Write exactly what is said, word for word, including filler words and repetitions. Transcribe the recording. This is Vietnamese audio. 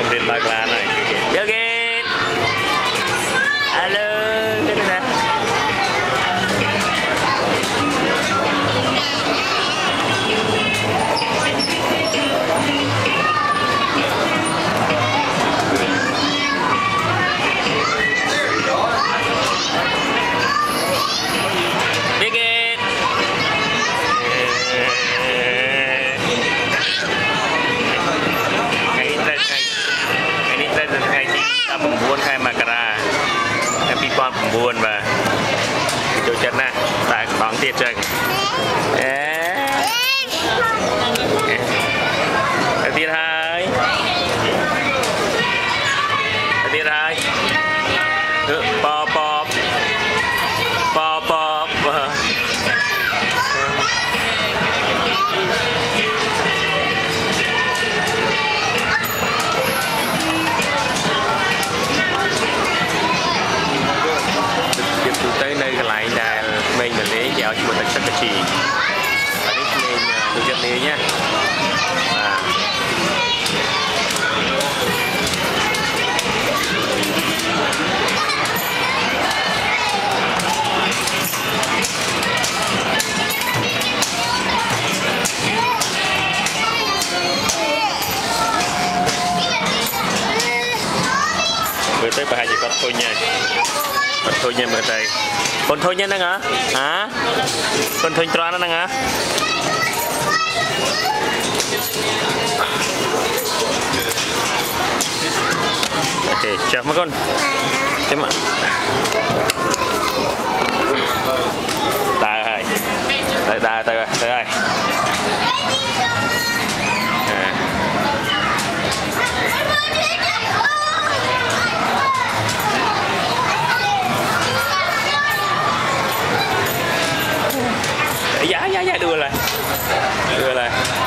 chồng tiền bạc là này giờ kìa alo cái này nè buôn khai mà cả em bị con buôn và chỗ chân này tại bóng tiệt chân tiệt hai tiệt hai pop pop pop pop tới nơi cái lại là mình là lấy dạo cho một tịch rất là chỉ và đi mình được chân này nhé vừa tới bà hai chị con thôi nha con thôi nha mở tay con thôi nha nè hả hả con thôi tròn nè hả ok chào mấy con em ạ ta ơi ta ta ta ta ơi dạ dạ dạ đưa lại đưa lại